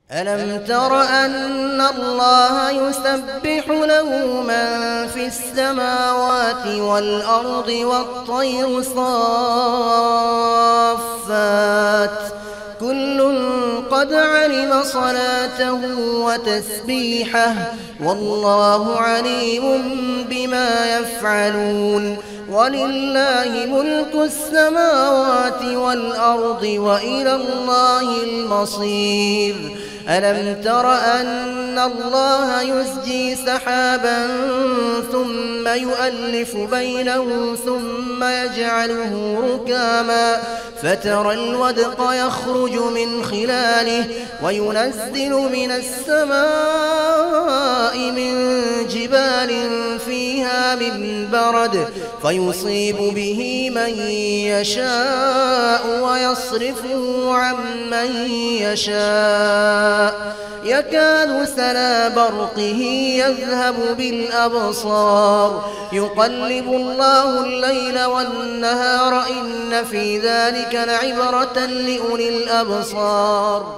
ألم تر أن الله يسبح له من في السماوات والأرض والطير صافات كل قد علم صلاته وتسبيحه والله عليم بما يفعلون ولله ملك السماوات والأرض وإلى الله المصير ألم تر أن الله يزجي سحابا ثم يؤلف بينه ثم يجعله ركاما فترى الودق يخرج من خلاله وينزل من السماء من جبال فيها من برد فيصيب به من يشاء ويصرفه عن من يشاء يكاد سنا برقه يذهب بالأبصار يقلب الله الليل والنهار إن في ذلك لعبرة لأولي الأبصار.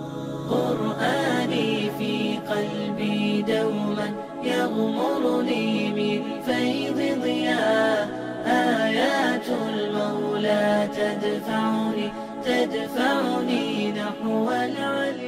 قرآني في قلبي دوما يغمرني من فيض ضياء آيات المولى تدفعني نحو العلي.